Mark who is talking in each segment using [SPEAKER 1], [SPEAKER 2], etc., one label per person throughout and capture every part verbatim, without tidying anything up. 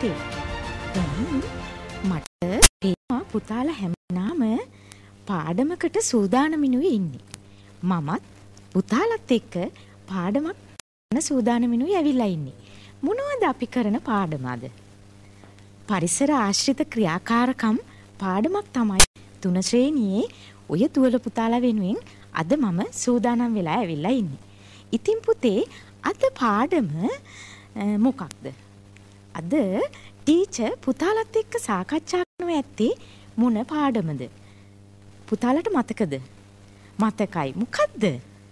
[SPEAKER 1] පුතේ. දැන් මට තේරෙනවා පුතාලා හැමනාම පාඩමකට සූදානමිනුයි ඉන්නේ. මමත් පුතාලත් එක්ක පාඩමක් කරන සූදානමිනුයි ඇවිල්ලා ඉන්නේ. මොනවද අපි කරන පාඩම අද? පරිසර ආශ්‍රිත ක්‍රියාකාරකම් පාඩමක් තමයි තුන ශ්‍රේණියේ ඔය දුවල පුතාලා වෙනුවෙන් අද මම සූදානම් වෙලා ඇවිල්ලා ඉන්නේ. ඉතින් පුතේ අද පාඩම මොකක්ද? අද ටීචර් පුතාලත් එක්ක සාකච්ඡා කරනවා ඇත්තේ මොන පාඩමද? පුතාලට මතකද? මතකයි. මොකද්ද?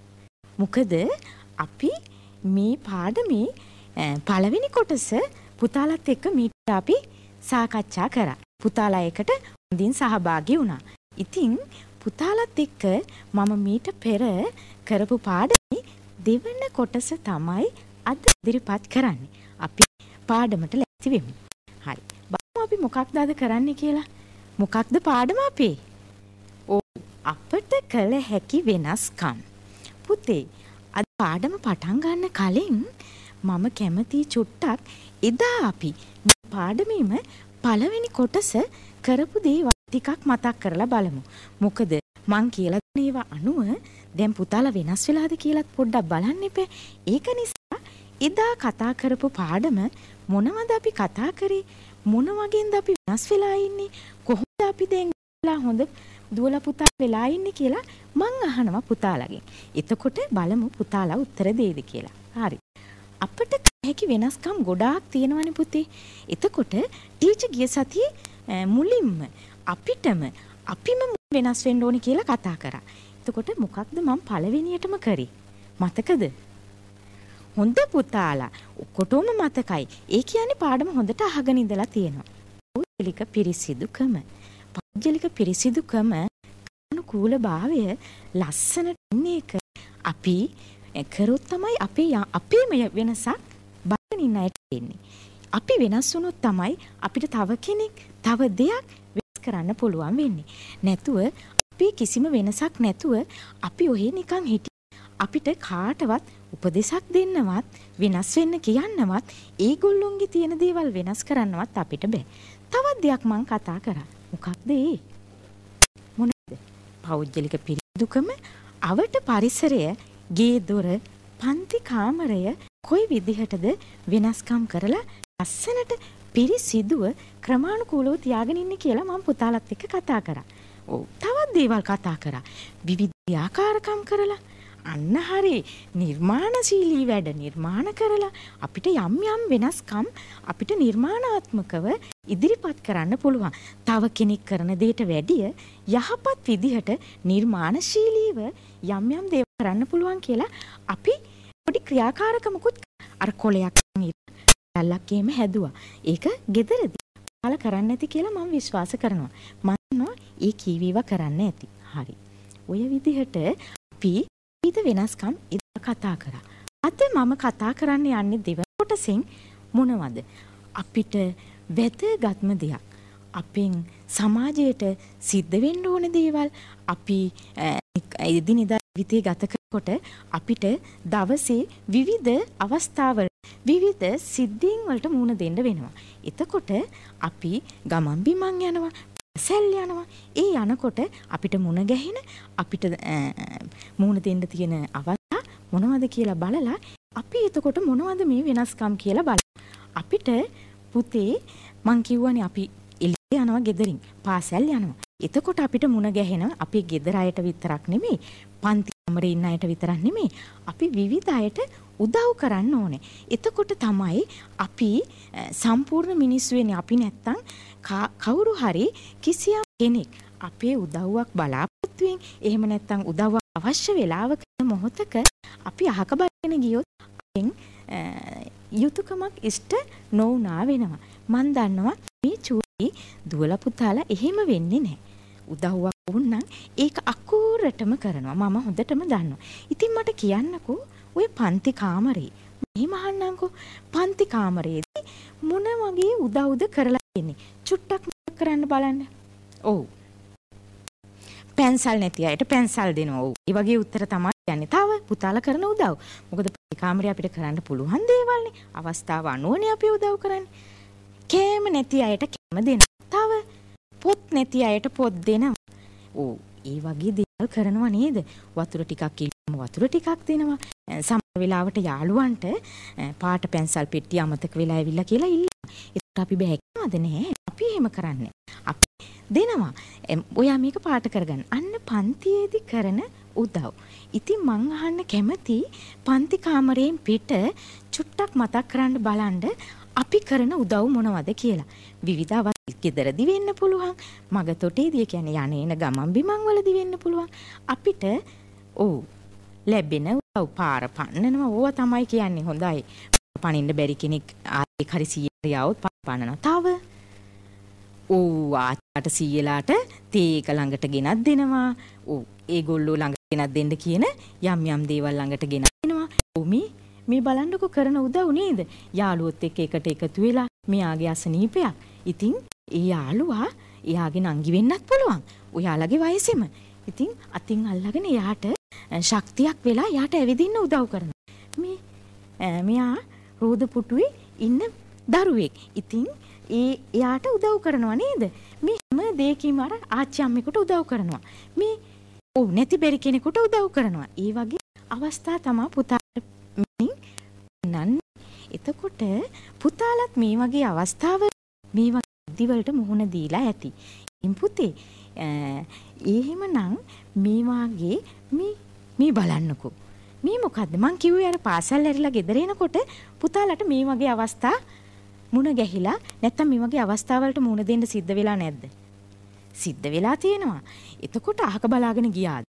[SPEAKER 1] මොකද අපි මේ පාඩමේ පළවෙනි කොටස පුතාලත් එක්ක මීට අපි සාකච්ඡා කරා. පුතාලා එකට හොඳින් සහභාගී වුණා. ඉතින් පුතාලත් එක්ක මම මීට පෙර කරපු පාඩමේ දෙවන කොටස තමයි අද ඉදිරිපත් කරන්නේ. අපි පාඩමට ලැස්ති වෙමු. හරි. බලමු අපි මොකක්ද අද කරන්නේ කියලා. මොකක්ද පාඩම අපේ? ඔව් අපට කළ හැකි වෙනස්කම්. පුතේ අද පාඩම පටන් ගන්න කලින් මම කැමති චුට්ටක් එදා අපි මේ පාඩමේම පළවෙනි කොටස කරපු දේවල් ටිකක් මතක් කරලා බලමු. මොකද මං කියලා දෙන ඒවා අනුව දැන් පුතාලා වෙනස් වෙලාද කියලාත් පොඩ්ඩක් බලන්න එපා. ඒක නිසා එදා කතා කරපු පාඩම මොනවද අපි කතා කරේ? මොන වගේන්ද අපි වෙනස් වෙලා ඉන්නේ? කොහොමද අපි දැන් හොඳ දුවලා පුතා වෙලා ඉන්නේ කියලා මං අහනවා පුතාලගෙන්. එතකොට බලමු පුතාලා උත්තර දෙයිද කියලා. හරි. අපිට හැකි වෙනස්කම් ගොඩාක් තියෙනවනේ පුතේ. එතකොට ටීචර් ගිය සතියේ මුලින්ම අපිටම අපිම වෙනස් වෙන්න ඕනේ කියලා කතා කරා. එතකොට මොකක්ද මම පළවෙනියටම කරේ? මතකද? හොඳ පුතාලා ඔක්කොටම මතකයි. ඒ කියන්නේ පාඩම හොඳට අහගෙන ඉඳලා තියෙනවා. පෞද්ගලික පිරිසිදුකම. පෞද්ගලික පිරිසිදුකම අනුකූලභාවය ලස්සනට ඉන්නේ එක අපි කරොත් තමයි අපේ අපේම වෙනසක් බලන්න ඉන්න අයට එන්නේ. අපි වෙනස් වුණොත් තමයි අපිට තව කෙනෙක් තව දෙයක් වෙනස් කරන්න පුළුවන් වෙන්නේ. නැතුව අපි කිසිම වෙනසක් නැතුව අපි ඔහේ නිකන් හිටිය අපිට කාටවත් උපදෙසක් දෙන්නවත් වෙනස් වෙන්න කියන්නවත් ඒගොල්ලොන්ගේ තියෙන දේවල් වෙනස් කරන්නවත් අපිට බෑ. තවත් දෙයක් මම කතා කරා. මොකක්ද ඒ? මොනවද? පෞද්ගලික පිරිසිදුකම, අවට පරිසරය, ගේ දොර, පන්ති කාමරය කොයි විදිහටද වෙනස්කම් කරලා ලස්සනට පිරිසිදුව ක්‍රමානුකූලව තියාගෙන ඉන්නේ කියලා මම පුතාලත් එක්ක කතා කරා. ඔව් තවත් දේවල් කතා කරා. විවිධ ආකාරකම් කරලා අන්න හරි නිර්මාණශීලී වැඩ නිර්මාණ කරලා අපිට යම් යම් වෙනස්කම් අපිට නිර්මාණාත්මකව ඉදිරිපත් කරන්න පුළුවන්. තව කෙනෙක් කරන දෙයට වැඩිය යහපත් විදිහට නිර්මාණශීලීව යම් යම් දේවල් කරන්න පුළුවන් කියලා අපි පොඩි ක්‍රියාකාරකමකුත් අර කොලයක් ඉල්ලක් එහෙම හැදුවා. ඒක ගෙදරදී ඔයාලා කරන්න ඇති කියලා මම විශ්වාස කරනවා. මම ඒ කීවීවා කරන්න ඇති. හරි. ඔය විදිහට අපි විවිධ වෙනස්කම් ඉදලා කතා කරා. අද මම කතා කරන්න යන්නේ දෙවන කොටසෙන් මොනවද? අපිට වැදගත්ම දෙයක්. අපෙන් සමාජයට සිද්ධ වෙන්න ඕන දේවල් අපි එදිනෙදා ජීවිතේ ගත කරනකොට අපිට දවසේ විවිධ අවස්ථාවල විවිධ සිද්ධීන් වලට මුහුණ දෙන්න වෙනවා. එතකොට අපි ගමන් බිමන් යනවා, සැල් යනවා. ඒ යනකොට අපිට මුණ ගැහෙන අපිට මුහුණ දෙන්න තියෙන අවස්ථා මොනවද කියලා බලලා අපි එතකොට මොනවද මේ වෙනස්කම් කියලා බලමු. අපිට පුතේ මං කිව්වනේ අපි එළිය යනවා ගෙදරින් පාසල් යනවා. එතකොට අපිට මුණ ගැහෙන අපේ ගෙදර අයට විතරක් නෙමෙයි පන්ති කාමරේ ඉන්න අයට විතරක් නෙමෙයි අපි විවිධ අයට උදව් කරන්න ඕනේ. එතකොට තමයි අපි සම්පූර්ණ මිනිස්සු වෙන්නේ. අපි නැත්තම් කවුරු හරි කිසියම් කෙනෙක් අපේ උදව්වක් බලාපොරොත්තු වෙන එහෙම නැත්තම් උදව්වක් අවශ්‍ය වෙලාවක මොහොතක අපි අහක බලගෙන ගියොත් අපෙන් යුතුයකමක් ඉෂ්ට නොවුනා වෙනවා. මන් දන්නවා මේ චූටි දුවලා පුතාලා එහෙම වෙන්නේ නැහැ. උදව්වක් වුණනම් ඒක අකුරටම කරනවා. මම හොඳටම දන්නවා. ඉතින් මට කියන්නකෝ ඔය පන්ති කාමරේ මෙහෙම අහන්නම්කෝ පන්ති කාමරේදී මොන වගේ උදව්ද කරලා ඉන්නේ? චුට්ටක් මතක් කරන්න බලන්න. ඔව්. පෙන්සල් නැති අයට පෙන්සල් දෙනවා. ඔව්. ඒ වගේ උත්තර තමයි යන්නේ. තව පුතාලා කරන උදව්. මොකද පන්ති කාමරේ අපිට කරන්න පුළුවන් දේවල්නේ. අවස්ථාව අනුවනේ අපි උදව් කරන්නේ. කෑම නැති අයට කෑම දෙනවා. තව පොත් නැති අයට පොත් දෙනවා. ඕ ඒ වගේ දේවල් කරනවා නේද? වතුර ටිකක් ඉල්ලම වතුර ටිකක් දෙනවා. සමහර වෙලාවට යාළුවන්ට පාට පැන්සල් පෙට්ටිය අමතක වෙලා ඇවිල්ලා කියලා ඉල්ලනවා. ඒකට අපි බෑගනවද නැහැ. අපි එහෙම කරන්නේ. අපි දෙනවා. ඔයා මේක පාට කරගන්න. අන්න පන්තියේදී කරන උදව්. ඉතින් මං අහන්න කැමති පන්ති කාමරයෙන් පිට චුට්ටක් මතක් කරන්න බලන්න අපි කරන උදව් මොනවද කියලා. විවිධ අවස්ථා ගෙදරදි වෙන්න පුළුවන්. මග තොටේදී කියන්නේ යන්නේන ගමන් බිමන් වලදී වෙන්න පුළුවන්. අපිට ඔව් ලැබෙන උදව් පාර පන්නනවා. ඕවා තමයි කියන්නේ හොඳයි. පනින්න බැරි කෙනෙක් ආයෙ හරි සීයරියවොත් පන්නනවා. තව ඔව් ආච්චාට සීයලාට තේ එක ළඟට ගෙනත් දෙනවා. ඔව් ඒගොල්ලෝ ළඟ ගෙනත් දෙන්න කියන යම් යම් දේවල් ළඟට ගෙනත් දෙනවා. ඔව් මේ මේ බලන්නකො කරන උදව් නේද? යාළුවොත් එක්ක එකට එකතු වෙලා මෙයාගේ අසනීපයක්. ඉතින් ඒ යාළුවා එයාගේ නංගි වෙන්නත් පුළුවන්. ඔයාලගේ වයසෙම. ඉතින් අතින් අල්ලගෙන එයාට ශක්තියක් වෙලා එයාට ඇවිදින්න උදව් කරනවා. මේ මෙයා රෝද පුටුවේ ඉන්න දරුවෙක්. ඉතින් ඒ එයාට උදව් කරනවා නේද? මේ හැම දෙයකින්ම අර ආච්චි අම්මෙකුට උදව් කරනවා. මේ ඔව් නැති බැරි කෙනෙකුට උදව් කරනවා. ඒ වගේ අවස්ථා තමයි පුතාට නන්. එතකොට පුතාලත් මේ වගේ අවස්ථාවල මේ වගේ දිවලට මුහුණ දීලා ඇති. ඉතින් පුතේ එහෙමනම් මේ වාගේ මේ මේ බලන්නකෝ. මේ මොකද්ද මං කිව්වේ අර පාසල් ඇරිලා ගෙදර එනකොට පුතාලට මේ වගේ අවස්ථා මුණ ගැහිලා නැත්තම් මේ වගේ අවස්ථාවලට මුණ දෙන්න සිද්ධ වෙලා නැද්ද? සිද්ධ වෙලා තියෙනවා. එතකොට අහක බලාගෙන ගියාද?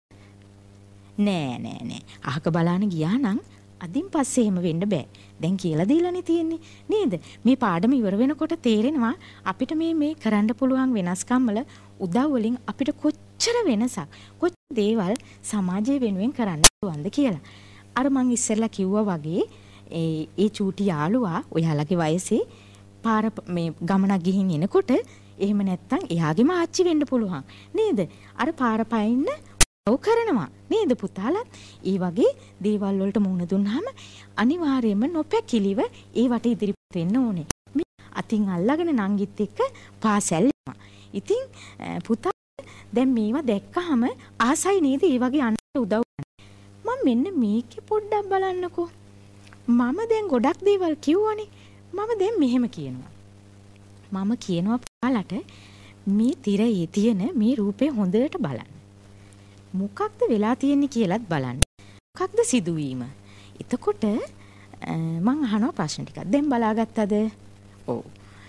[SPEAKER 1] නෑ නෑ නෑ. අහක බලාන ගියා නම් අදින් පස්සේ එහෙම වෙන්න බෑ. දැන් කියලා දීලානේ තියෙන්නේ නේද? මේ පාඩම ඉවර වෙනකොට තේරෙනවා අපිට මේ මේ කරන්න පුළුවන් වෙනස්කම් වල උදව් වලින් අපිට කොච්චර වෙනසක් කොච්චර දේවල් සමාජය වෙනුවෙන් කරන්න පුළුවන්ද කියලා. අර මං ඉස්සෙල්ලා කිව්වා වගේ ඒ ඒ චූටි යාළුවා ඔයාලගේ වයසේ පාර මේ ගමනක් ගිහින් එනකොට එහෙම නැත්තම් එයාගේම ආච්චි වෙන්න පුළුවන් නේද? අර පාර පයින්න ඔව් කරනවා නේද පුතාලත්? ඒ වගේ දේවල් වලට මුහුණ දුන්නාම අනිවාර්යයෙන්ම නොපැකිලිව ඒවට ඉදිරිපත් වෙන්න ඕනේ. මේ අතින් අල්ලගෙන නංගිත් එක්ක පාසැල් යනවා. ඉතින් පුතා දැන් මේවා දැක්කහම ආසයි නේද? ඒ වගේ අන්නට උදව් මම මෙන්න මේකේ පොඩ්ඩක් බලන්නකෝ. මම දැන් ගොඩක් දේවල් කිව්වනේ. මම දැන් මෙහෙම කියනවා. මම කියනවා පුතාලට මේ තිරයේ තියෙන මේ රූපේ හොඳට බලන්න. මොකක්ද වෙලා තියෙන්නේ කියලාත් බලන්න. මොකක්ද සිදුවීම? එතකොට මං අහනවා ප්‍රශ්න ටිකක්. දැන් බලාගත්තද? ඔව්.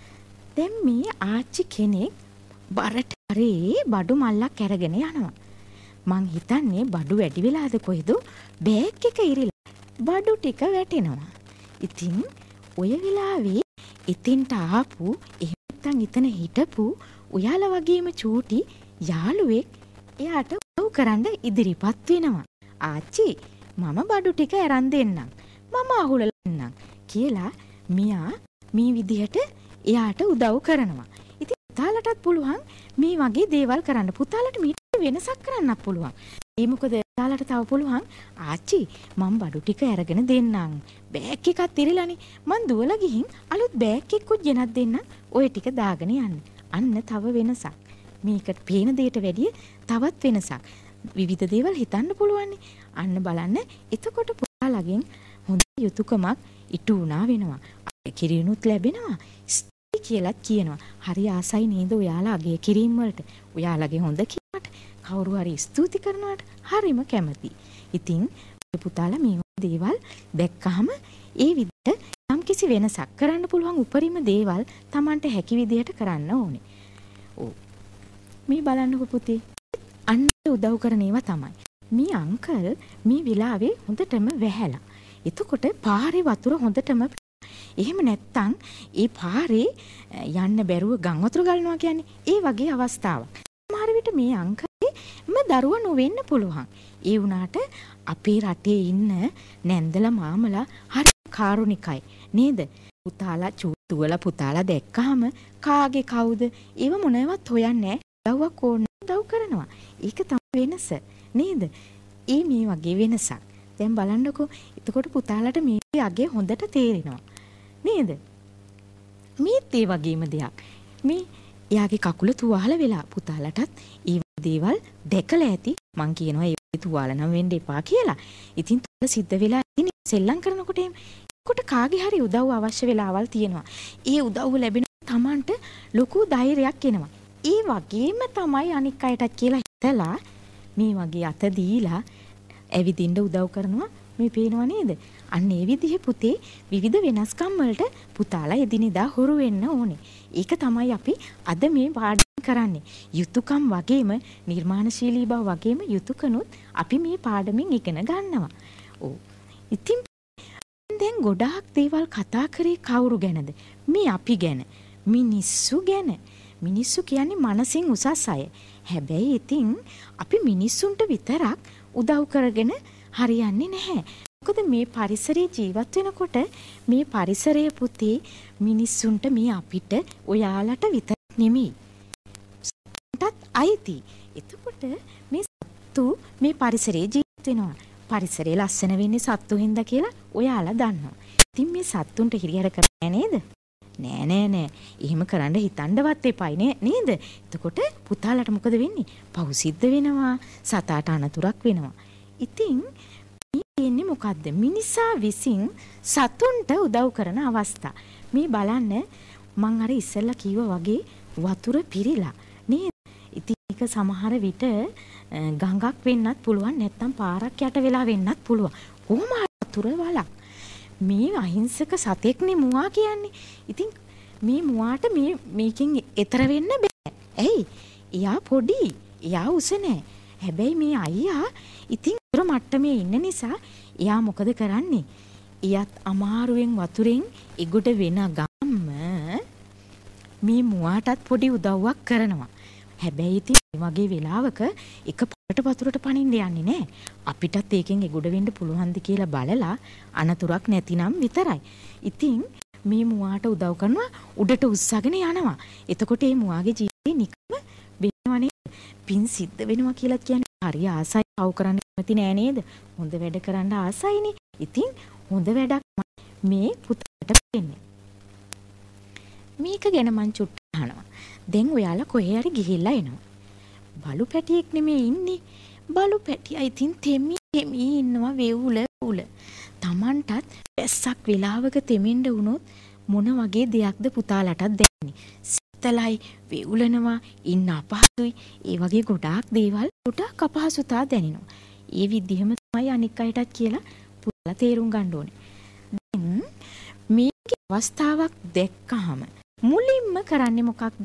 [SPEAKER 1] දැන් මේ ආච්චි කෙනෙක් බරට හරේ බඩු මල්ලක් අරගෙන යනවා. මං හිතන්නේ බඩු වැඩි වෙලාද කොහෙද? බෑග් එක ඉරිලා බඩු ටික වැටෙනවා. ඉතින් ඔය වෙලාවේ එතෙන්ට ආපු එහෙම නැත්නම් එතන හිටපු ඔයාලා වගේම චූටි යාළුවෙක් එයාට උදව් කරන්න ඉදිරිපත් වෙනවා. ආච්චි මම බඩු ටික අරන් දෙන්නම්. මම අහුලලා දෙන්නම් කියලා මියා මේ විදිහට එයාට උදව් කරනවා. ඉතින් පුතාලටත් පුළුවන් මේ වගේ දේවල් කරන්න. පුතාලට මේ වෙනසක් කරන්නත් පුළුවන්. ඒ මොකද පුතාලට තව පුළුවන් ආච්චි මම බඩු ටික අරගෙන දෙන්නම්. බෑග් එකත් ඉරලානේ. මං දුවලා ගිහින් අලුත් බෑග් එකකුත් ගෙනත් දෙන්නම්. ඔය ටික දාගෙන යන්න. අන්න තව වෙනසක්. මේකට පේන දෙයට වැඩිය තවත් වෙනසක්. විවිධ දේවල් හිතන්න පුළුවන්. අන්න බලන්න. එතකොට පුතාලගෙන් හොඳ යුතුයකමක් ඉටු වුණා වෙනවා. කිරිනුත් ලැබෙනවා. ස්තුති කියලාත් කියනවා. හරි ආසයි නේද ඔයාලා අගේ කිරීම වලට. ඔයාලගේ හොඳ කීමට කවුරු හරි ස්තුති කරනවාට හරිම කැමති. ඉතින් පුතාලා මේ දේවල් දැක්කහම ඒ විදිහට යම්කිසි වෙනසක් කරන්න පුළුවන් උපරිම දේවල් Tamanට හැකි විදිහට කරන්න ඕනේ. ඔව්. මේ බලන්නකො පුතේ. අන්න උදව් කරන ඒවා තමයි. මේ අංකල් මේ විලාවේ හොඳටම වැහැලා. එතකොට පාරේ වතුර හොඳටම එහෙම නැත්තම් ඒ පාරේ යන්න බැරුව ගම් වතුර ගලනවා කියන්නේ ඒ වගේ අවස්ථාවක්. සමහර විට මේ අංකල්ම දරුවා නොවෙන්න පුළුවන්. ඒ වුණාට අපේ රටේ ඉන්න නැන්දලා මාමලා හරි කාරුණිකයි නේද? පුතාලා චූතුවලා පුතාලා දැක්කහම කාගේ කවුද? ඒව මොනවත් හොයන්නේ නැහැ. දව්වක් ඕන දව් කරනවා. ඒක තමයි වෙනස නේද? ඒ මේ වගේ වෙනසක්. දැන් බලන්නකෝ. එතකොට පුතාලට මේ අගේ හොඳට තේරෙනවා. නේද? මේත් ඒ වගේම දෙයක්. මේ එයාගේ කකුල තුවාල වෙලා පුතාලටත් ඒ දේවල් දැකලා ඇති. මං කියනවා ඒ වගේ තුවාල නම් වෙන්න එපා කියලා. ඉතින් තුවාල සිද්ධ වෙලා ඉන්නේ සෙල්ලම් කරනකොට එහෙම. කොට කාගේ හරි උදව් අවශ්‍ය වෙලාවල් තියෙනවා. ඒ උදව් ලැබෙන තමන්ට ලොකු ධෛර්යයක් එනවා. ඒ වගේම තමයි අනික් අයටත් කියලා හිතලා මේ වගේ අත දීලා ඇවිදින්න උදව් කරනවා. මේ පේනව නේද? අන්න ඒ විදිහේ පුතේ විවිධ වෙනස්කම් වලට පුතාලා එදිනෙදා හුරු වෙන්න ඕනේ. ඒක තමයි අපි අද මේ පාඩම් කරන්නේ. යුතුයකම් වගේම නිර්මාණශීලී බව වගේම යුතුයකනුත් අපි මේ පාඩමින් ඉගෙන ගන්නවා. ඔව්. ඉතින් දැන් ගොඩාක් දේවල් කතා කරේ කවුරු ගැනද? මේ අපි ගැන. මිනිස්සු ගැන. මිනිස්සු කියන්නේ මනසින් උසස් අය. හැබැයි ඉතින් අපි මිනිස්සුන්ට විතරක් උදව් කරගෙන හරියන්නේ නැහැ. මොකද මේ පරිසරයේ ජීවත් වෙනකොට මේ පරිසරය පුතේ මිනිස්සුන්ට මේ අපිට ඔයාලට විතර නෙමෙයි. සත්තුන්ටත් අයිති. එතකොට මේ සත්තු මේ පරිසරයේ ජීවත් වෙනවා. පරිසරය ලස්සන වෙන්නේ සත්තු හින්දා කියලා ඔයාලා දන්නවා. ඉතින් මේ සත්තුන්ට හිරිහැර කරන්නේ නේද? නෑ නෑ නෑ. එහෙම කරන්න හිතන්නවත් එපයි නේ නේද? එතකොට පුතාලට මොකද වෙන්නේ? පහු සිද්ධ වෙනවා. සතාට අනතුරක් වෙනවා. ඉතින් මේ ඉන්නේ මොකද්ද? මිනිසා විසින් සතුන්ට උදව් කරන අවස්ථා. මේ බලන්න මං අර ඉස්සෙල්ලා කිව්වා වගේ වතුර පිරීලා නේද? ඉතින් ඒක සමහර විට ගඟක් වෙන්නත් පුළුවන් නැත්නම් පාරක් යට වෙලා වෙන්නත් පුළුවන්. කොහොම වතුර වලක්. මේ අහිංසක සතෙක්නේ මුවා කියන්නේ. ඉතින් මේ මුවාට මේ මේකෙන් එතර වෙන්න බෑ. ඇයි? එයා පොඩි. එයා උස නෑ. හැබැයි මේ අයියා ඉතින් වතුර මට්ටමේ ඉන්න නිසා එයා මොකද කරන්නේ? එයාත් අමාරුවෙන් වතුරෙන් එගොඩ වෙන ගම්ම මේ මුවාටත් පොඩි උදව්වක් කරනවා. හැබැයි ඉතින් මේ වගේ වෙලාවක එක පාට වතුරට පනින්න යන්නේ නැහැ. අපිටත් ඒකෙන් එගොඩ වෙන්න පුළුවන්ද කියලා බලලා අනතුරක් නැතිනම් විතරයි. ඉතින් මේ මුවාට උදව් කරනවා උඩට උස්සගෙන යනවා. එතකොට මේ මුවාගේ ජීවිතේ නිකම්ම වෙනවනේ. පින් සිද්ධ වෙනවා කියලා කියන්නේ හරි ආසයි පව් කරන්න කැමති නෑ නේද? හොඳ වැඩ කරන්න ආසයිනේ. ඉතින් හොඳ වැඩක් මේ පුතාට වෙන්නේ. මේක ගැන මං චුට්ටක් අහනවා. දැන් ඔයාලා කොහේ හරි ගිහිල්ලා එනවා. බලු පැටියෙක් නෙමෙයි ඉන්නේ. බලු පැටියා ඉතින් තෙමි තෙමි ඉන්නවා වේවුල උල. Tamanටත් වැස්සක් වෙලාවක තෙමින්න වුණොත් මොන වගේ දෙයක්ද පුතාලටත් දැනෙන්නේ. සිතලයි වේවුලනවා ඉන්න අපහසුයි. ඒ වගේ ගොඩාක් දේවල් ගොඩාක් අපහසුතා දැනෙනවා. ඒ විදිහම තමයි අනික් අයටත් කියලා පුතාලා තේරුම් ගන්න ඕනේ. දැන් මේකේ අවස්ථාවක් දැක්කහම මුලින්ම කරන්නේ මොකක්ද?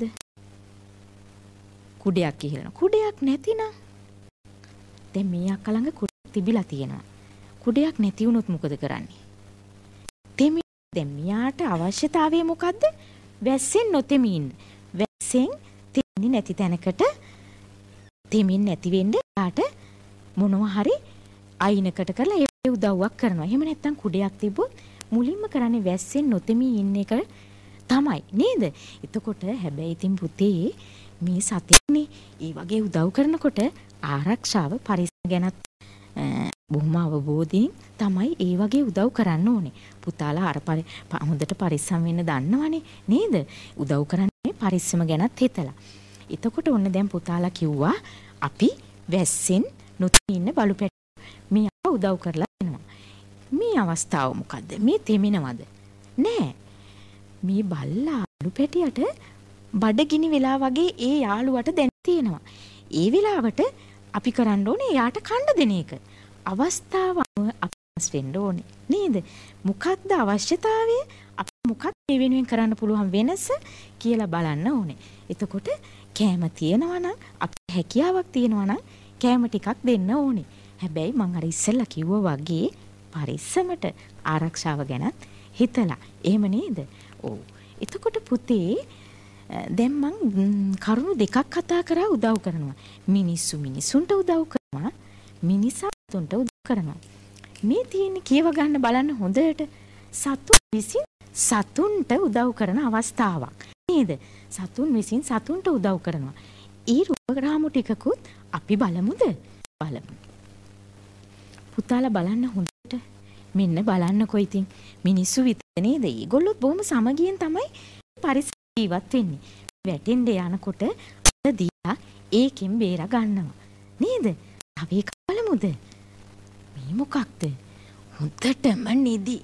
[SPEAKER 1] කුඩයක් ඉහළන. කුඩයක් නැතිනම් දැන් මේ අක්ක ළඟ කුඩයක් තිබිලා තියෙනවා. කුඩයක් නැති වුණොත් මොකද කරන්නේ? තෙමි දැන් මියාට අවශ්‍යතාවය මොකද්ද? වැස්සෙන් නොතෙමි ඉන්න. වැස්සෙන් තෙමින්නේ නැති තැනකට තෙමින් නැති වෙන්න යාට මොනවා හරි අයිනකට කරලා ඒ උදව්වක් කරනවා. එහෙම නැත්නම් කුඩයක් තිබ්බොත් මුලින්ම කරන්නේ වැස්සෙන් නොතෙමි ඉන්න එක තමයි නේද? එතකොට හැබැයි ඉතින් පුතේ මේ සතෙක්නේ ඒ වගේ උදව් කරනකොට ආරක්ෂාව පරිස්සම ගැනත් බොහොම අවබෝධයෙන් තමයි ඒ වගේ උදව් කරන්න ඕනේ. පුතාලා අර හොඳට පරිස්සම් වෙන්න දන්නවනේ නේද? උදව් කරන්නේ පරිස්සම ගැනත් හිතලා. එතකොට ඔන්න දැන් පුතාලා කිව්වා අපි වැස්සෙන් නොතෙමි ඉන්න බලු පැටිය මේ උදව් කරලා දෙනවා. මේ අවස්ථාව මොකද්ද? මේ තෙමිනවද? නෑ. මේ බල්ලා බලු පැටියට බඩගිනි වෙලා වගේ ඒ යාළුවට දැන් තියෙනවා. ඒ වෙලාවට අපි කරන්න ඕනේ එයාට කන්න දෙන එක. අවස්ථාව අපස් වෙන්න ඕනේ නේද? මොකක්ද අවශ්‍යතාවය? අපි මොකක්ද මේ වෙනුවෙන් කරන්න පුළුවන් වෙනස කියලා බලන්න ඕනේ. එතකොට කෑම තියෙනවා නම් අපේ හැකියාවක් තියෙනවා නම් කෑම ටිකක් දෙන්න ඕනේ. හැබැයි මම අර ඉස්සෙල්ලා කිව්වා වගේ පරිස්සමට ආරක්ෂාව ගැන හිතලා. එහෙම නේද? ඔව්. එතකොට පුතේ දැන් මං කරුණු දෙකක් කතා කරා උදව් කරනවා. මිනිස්සු මිනිසුන්ට උදව් කරනවා. මිනිසාතුන්ට උදව් කරනවා. මේ තියෙන්නේ කියව ගන්න බලන්න හොඳට. සතුන් විසින් සතුන්ට උදව් කරන අවස්ථාවක්. නේද? සතුන් විසින් සතුන්ට උදව් කරනවා. ඒ රූපග්‍රාමු ටිකකුත් අපි බලමුද? බලමු. පුතාලා බලන්න හොඳට. මෙන්න බලන්නකො ඉතින් මිනිස්සු විතර නේද? ඒගොල්ලොත් බොහොම සමගියෙන් තමයි පරිසර ජීවත් වෙන්නේ. වැටෙන්න යනකොට අත දීලා ඒකෙන් බේර ගන්නවා. නේද? තව එකක් බලමුද? මේ මොකක්ද? හොඳටම නිදි.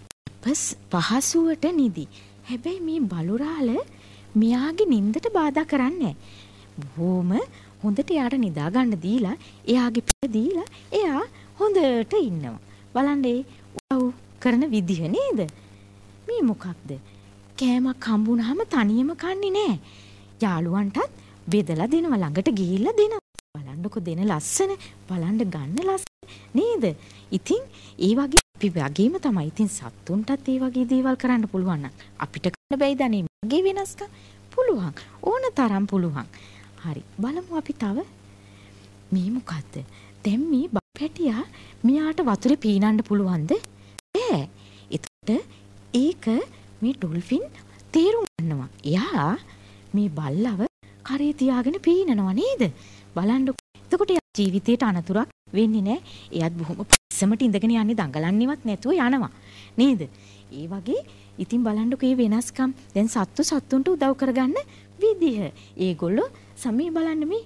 [SPEAKER 1] පහසුවට නිදි. හැබැයි මේ බලුරාල මෙයාගේ නිින්දට බාධා කරන්නේ නැහැ. බොහොම හොඳට එයාට නිදා ගන්න දීලා එයාගේ පිට දීලා එයා හොඳට ඉන්නවා. බලන්න ඒ උව් කරන විදිහ නේද? මේ මොකක්ද? කෑමක් හම්බුනහම තනියම කන්නේ නැහැ. යාළුවන්ටත් බෙදලා දෙනවා, ළඟට ගිහිල්ලා දෙනවා. බලන්නකො දෙන ලස්සන, බලන්න ගන්න ලස්සන නේද? ඉතින් ඒ වගේ අපි වගේම තමයි. ඉතින් සත්තුන්ටත් ඒ වගේ දේවල් කරන්න පුළුවන් නම් අපිට කරන්න බැයිද නේ? මගේ වෙනස්කම් පුළුවන්. ඕන තරම් පුළුවන්. හරි. බලමු අපි තව. මේ මොකද්ද? දැන් මේ බපැටියා මෙයාට වතුරේ පීනන්න පුළුවන්ද? බෑ. එතකොට ඒක මේ ඩොල්ෆින් තේරුම් ගන්නවා. එයා මේ බල්ලව කරේ තියාගෙන පීනනවා නේද? බලන්නකො. එතකොට ජීවිතේට අනතුරක් වෙන්නේ නැහැ. එයාත් බොහොම පස්සමට ඉඳගෙන යන්නේ, දඟලන්නේවත් නැතුව යනවා. නේද? ඒ වගේ ඉතින් බලන්නකො මේ වෙනස්කම්. දැන් සත්තු සත්තුන්ට උදව් කරගන්න විදිහ. ඒගොල්ලෝ සමී බලන්න මේ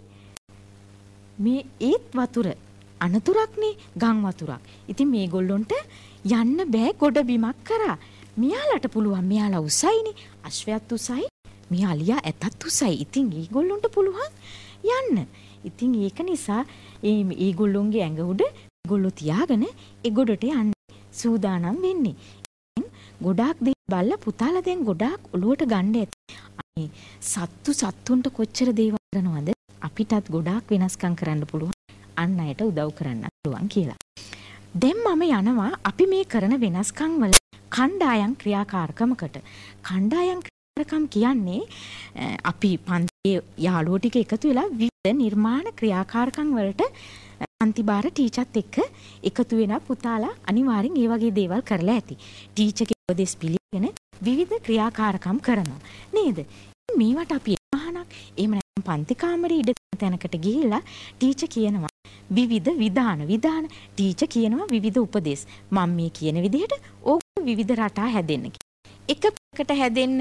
[SPEAKER 1] මේ ඒත් වතුර අනතුරක්නේ, ගම් වතුරක්. ඉතින් මේගොල්ලොන්ට යන්න බෑ ගොඩ බිමක් කරා. මෙයාලට පුළුවන්, මෙයාලා උසයිනේ. අශ්වයාත් උසයි, මෙයාලියා ඇතත් උසයි. ඉතින් ඒගොල්ලොන්ට පුළුවන් යන්න. ඉතින් ඒක නිසා ඒ ඒගොල්ලොන්ගේ ඇඟ උඩ ඒගොල්ලෝ තියාගෙන ඒ ගොඩට යන්න සූදානම් වෙන්නේ. ගොඩාක් දේ බල්ලා පුතාලා දැන් ගොඩාක් ඔලුවට ගන්න ඇති. අනේ සත්තු සත්තුන්ට කොච්චර දේවල් කරනවද? අපිටත් ගොඩාක් වෙනස්කම් කරන්න පුළුවන්. අන් අයට උදව් කරන්න පුළුවන් කියලා. දැන් මම යනවා අපි මේ කරන වෙනස්කම් වල කණ්ඩායම් ක්‍රියාකාරකමකට. කණ්ඩායම් ක්‍රියාකාරකම් කියන්නේ අපි පන්තියේ යාළුවෝ ටික එකතු වෙලා විවිධ නිර්මාණ ක්‍රියාකාරකම් වලට අන්තිබාර ටීචර්ත් එක්ක එකතු වෙන පුතාලා අනිවාර්යෙන් ඒ වගේ දේවල් කරලා ඇති. ටීචර්ගේ උපදෙස් පිළිගෙන විවිධ ක්‍රියාකාරකම් කරනවා. නේද? මේවට අපි අහනක් එහෙම නැත්නම් පන්ති කාමරේ ඉඩ තැනකට ගිහිල්ලා ටීචර් කියනවා විවිධ විධාන විධාන ටීචර් කියනවා විවිධ උපදෙස්. මම මේ කියන විදිහට ඕගොල්ලෝ විවිධ රටා හැදෙන්න කියලා. එක පෙළකට හැදෙන්න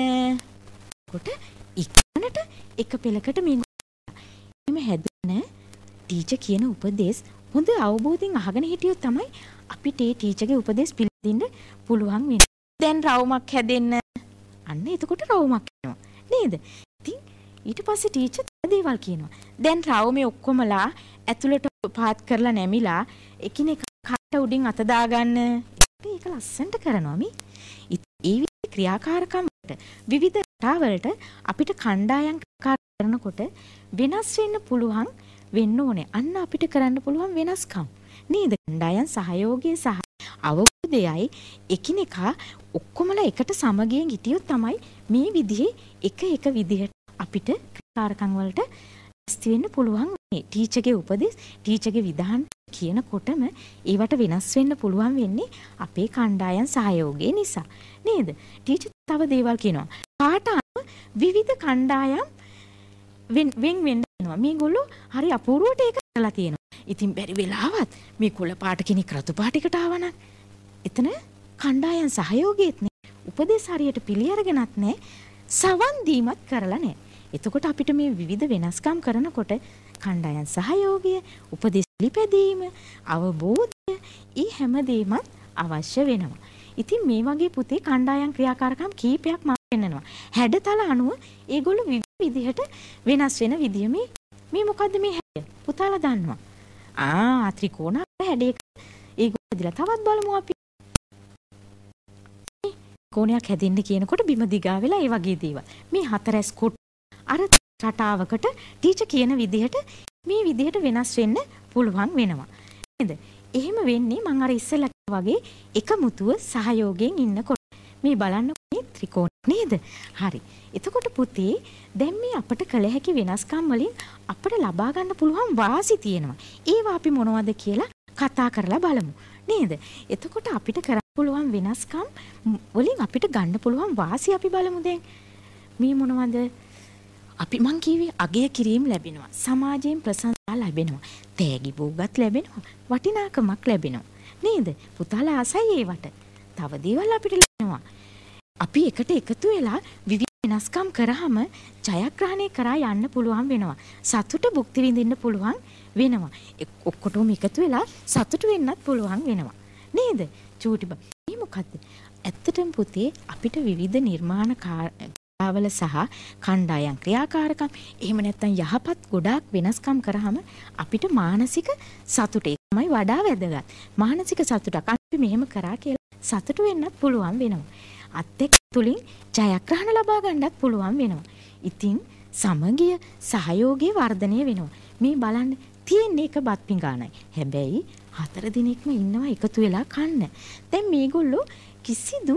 [SPEAKER 1] කොට ඉක්මනට එක පෙළකට මේගොල්ලෝ එහෙම හැදෙන්න ටීචර් කියන උපදෙස් හොඳ අවබෝධයෙන් අහගෙන හිටියොත් තමයි අපිට ඒ ටීචර්ගේ උපදෙස් පිළිදින්න පුළුවන් වෙන්නේ. දැන් රවුමක් හැදෙන්න අන්න එතකොට රවුමක් වෙනවා. නේද? ඉතින් ඊට පස්සේ ටීචර් දේවල් කියනවා. දැන් රවුමේ ඔක්කොමලා ඇතුළට පාත් කරලා නැමිලා එකිනෙක කට උඩින් අත දාගන්න. ඒක ලස්සනට කරනවා මේ. ඒ විදිහේ ක්‍රියාකාරකම් වලට විවිධ රටාවලට අපිට කණ්ඩායම් කරනකොට වෙනස් වෙන්න පුළුවන් වෙන්න ඕනේ. අන්න අපිට කරන්න පුළුවන් වෙනස්කම්. නේද? කණ්ඩායම් සහයෝගය සහ අවබෝධයයි එකිනෙකා ඔක්කොමලා එකට සමගියෙන් හිටියොත් තමයි මේ විදිහේ එක එක විදිහට අපිට ක්‍රියාකාරකම් වලට ඇස්ති වෙන්න පුළුවන්. ටීචර්ගේ උපදෙස්, ටීචර්ගේ විධාන කියනකොටම ඒවට වෙනස් වෙන්න පුළුවන් වෙන්නේ අපේ කණ්ඩායම් සහයෝගය නිසා. නේද? ටීචර් තව දේවල් කියනවා. පාට අනුව විවිධ කණ්ඩායම් වෙන් වෙන් වෙන්න වෙනවා. මේගොල්ලෝ හරි අපූර්වට ඒක කරලා තියෙනවා. ඉතින් බැරි වෙලාවත් මේ කොළ පාට කෙනෙක් රතු පාටයකට ආවනම් එතන කණ්ඩායම් සහයෝගයත් නේ. උපදේශ හරියට පිළි අරගෙනත් නැහැ. සවන් දීමත් කරලා නැහැ. එතකොට අපිට මේ විවිධ වෙනස්කම් කරනකොට කණ්ඩායම් සහයෝගය, උපදේශ පිළිපැදීම, අවබෝධය, ඊ හැමදේම අවශ්‍ය වෙනවා. ඉතින් මේ වගේ පුතේ කණ්ඩායම් ක්‍රියාකාරකම් කීපයක් මම පෙන්නනවා. හැඩතල අනුව ඒගොල්ලෝ විවිධ විදිහට වෙනස් වෙන විදිය මේ මේ මොකද්ද මේ හැඩය? පුතාලා දන්නවා. ආ ත්‍රිකෝණ හැඩයක ඒගොල්ලෝ දිලා තවත් බලමු අපි. කෝණයක් හැදෙන්න කියනකොට බිම දිගා වෙලා ඒ වගේ දේවල්. මේ හතරැස් කොට අර රටාවකට ටීචර් කියන විදිහට මේ විදිහට වෙනස් වෙන්න පුළුවන් වෙනවා. නේද? එහෙම වෙන්නේ මම අර ඉස්සෙල්ලා වගේ එකමුතුව සහයෝගයෙන් ඉන්නකොට. මේ බලන්න මේ ත්‍රිකෝණ නේද? හරි. එතකොට පුතේ දැන් මේ අපිට කළ හැකි වෙනස්කම් වලින් අපිට ලබා ගන්න පුළුවන් වාසි තියෙනවා. ඒවා අපි මොනවද කියලා කතා කරලා බලමු. නේද? එතකොට අපිට කරන්න පුළුවන් වෙනස්කම් වලින් අපිට ගන්න පුළුවන් වාසි අපි බලමු දැන්. මේ මොනවද? අපි මං කිව්වේ අගය කිරීම ලැබෙනවා. සමාජයෙන් ප්‍රශංසා ලැබෙනවා. තෑගි බෝගත් ලැබෙනවා. වටිනාකමක් ලැබෙනවා. නේද? පුතාලා ආසයි ඒවට. තව දේවල් අපිට ලැබෙනවා. අපි එකට එකතු වෙලා විවිධ වෙනස්කම් කරාම ජයග්‍රහණය කරා යන්න පුළුවන් වෙනවා. සතුට භුක්ති විඳින්න පුළුවන් වෙනවා. ඔක්කොටම එකතු වෙලා සතුට වෙන්නත් පුළුවන් වෙනවා. නේද? චූටි බා. මේ මොකද්ද? ඇත්තටම පුතේ අපිට විවිධ නිර්මාණ ක්‍රියාවල සහ කණ්ඩායම් ක්‍රියාකාරකම් එහෙම නැත්නම් යහපත් ගොඩාක් වෙනස්කම් කරාම අපිට මානසික සතුට තමයි වඩා වැදගත්. මානසික සතුටක් අපි මෙහෙම කරා කියලා සතුට වෙන්නත් පුළුවන් වෙනවා. අත් එක්ක තුලින් ජයග්‍රහණ ලබා ගන්නත් පුළුවන් වෙනවා. ඉතින් සමගිය සහයෝගයේ වර්ධනය වෙනවා. මේ බලන්න තියෙන්නේ එක බත් පිඟානයි. හැබැයි හතර දිනෙකම ඉන්නවා එකතු වෙලා කන්න. දැන් මේගොල්ලෝ කිසිදු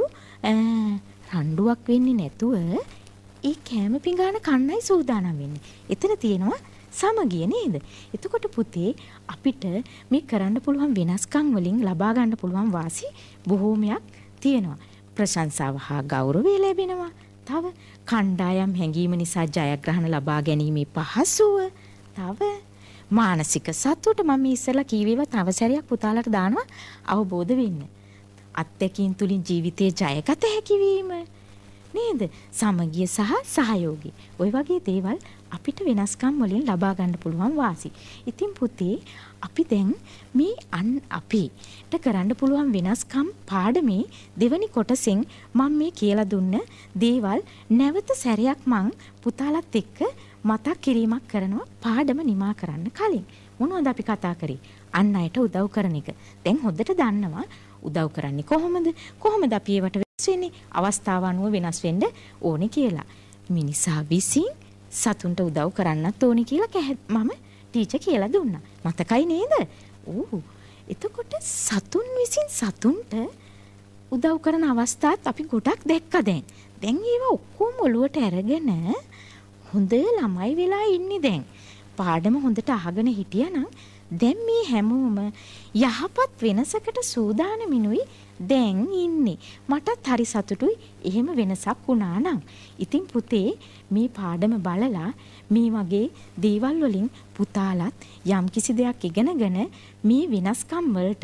[SPEAKER 1] රණ්ඩුවක් වෙන්නේ නැතුව ඒ කෑම පිඟාන කන්නයි සූදානම් වෙන්නේ. එතන තියෙනවා සමගිය නේද? එතකොට පුතේ අපිට මේ කරන්න පුළුවන් වෙනස්කම් වලින් ලබා ගන්න පුළුවන් වාසි බොහෝමයක් තියෙනවා. ප්‍රශංසාව හා ගෞරවය ලැබෙනවා. තව කණ්ඩායම් හැඟීම නිසා ජයග්‍රහණ ලබා ගැනීමේ පහසුව. තව මානසික සතුට මම ඉස්සෙල්ලා කීවේවා තව සැරයක් පුතාලට දානවා අවබෝධ වෙන්න. අත්දැකීම් තුලින් ජීවිතේ ජයගත හැකි වීම. නේද? සමගිය සහ සහයෝගය. ওই වගේ දේවල් අපිට වෙනස්කම් වලින් ලබා ගන්න පුළුවන් වාසි. ඉතින් පුතේ අපි දැන් මේ අන් අපිට කරන්න පුළුවන් වෙනස්කම් පාඩමේ දෙවනි කොටසෙන් මම මේ කියලා දුන්න දේවල් නැවත සැරයක් මං පුතාලත් එක්ක මතක් කිරීමක් කරනවා පාඩම නිමා කරන්න කලින්. මොනවද අපි කතා කරේ? අන් අයට උදව් කරන එක. දැන් හොඳට දන්නවා උදව් කරන්නේ කොහොමද? කොහොමද අපි ඒවට වෙනස් වෙන්නේ? අවස්ථාව අනුව වෙනස් වෙන්න ඕනේ කියලා. මිනිසා විසින් සතුන්ට උදව් කරන්නත් ඕනේ කියලා මම ටීචර් කියලා දුන්නා. මතකයි නේද? ඕ. එතකොට සතුන් විසින් සතුන්ට උදව් කරන අවස්ථාත් අපි ගොඩක් දැක්කා දැන්. දැන් ඒවා ඔක්කොම ඔලුවට අරගෙන හොඳ ළමයි වෙලා ඉන්නේ දැන්. පාඩම හොඳට අහගෙන හිටියනම් දැන් මේ හැමෝම යහපත් වෙනසකට සූදානමිනුයි දැන් ඉන්නේ. මටත් හරි සතුටුයි එහෙම වෙනසක් වුණා නම්. ඉතින් පුතේ මේ පාඩම බලලා මේ වගේ දේවල් වලින් පුතාලත් යම් කිසි දෙයක් ඉගෙනගෙන මේ වෙනස්කම් වලට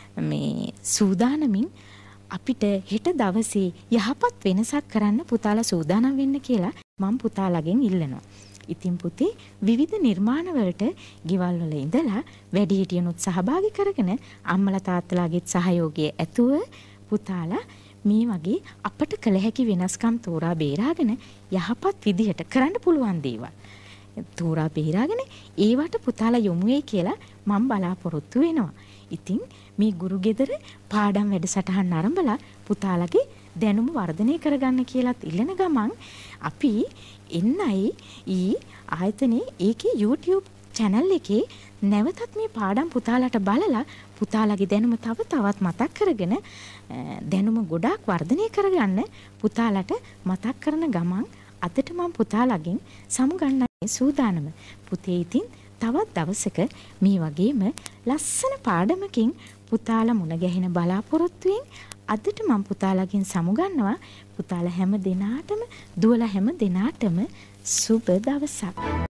[SPEAKER 1] මේ සූදානමින් අපිට හෙට දවසේ යහපත් වෙනසක් කරන්න පුතාලා සූදානම් වෙන්න කියලා මම පුතාලගෙන් ඉල්ලනවා. ඉතින් පුතේ විවිධ නිර්මාණ වලට ගෙවල් වල ඉඳලා වැඩිහිටියනුත් සහභාගී කරගෙන අම්මලා තාත්තලාගේත් සහයෝගය ඇතුව පුතාලා මේ වගේ අපට කළ හැකි වෙනස්කම් තෝරා බේරාගෙන යහපත් විදිහට කරන්න පුළුවන් දේවල් තෝරා බේරාගෙන ඒවට පුතාලා යොමු වෙයි කියලා මම බලාපොරොත්තු වෙනවා. ඉතින් මේ ගුරු ගෙදර පාඩම් වැඩසටහන් ආරම්භලා පුතාලගේ දැනුම වර්ධනය කරගන්න කියලාත් ඉල්ලන ගමන් අපි එන්නයි ඊ ආයතනයේ ඒකේ YouTube channel එකේ නැවතත් මේ පාඩම් පුතාලට බලලා පුතාලගේ දැනුම තව තවත් මතක් කරගෙන දැනුම ගොඩාක් වර්ධනය කරගන්න පුතාලට මතක් කරන ගමන් අදට මම පුතාලගෙන් සමුගන්නයි සූදානම. පුතේ ඉතින් තවත් දවසක මේ වගේම ලස්සන පාඩමකින් පුතාලා මුණ ගැහෙන බලාපොරොත්තුෙන් අදට මම පුතාලගෙන් සමුගන්නවා. පුතාලා හැම දිනාටම දුවලා හැම දිනාටම සුබ දවසක්.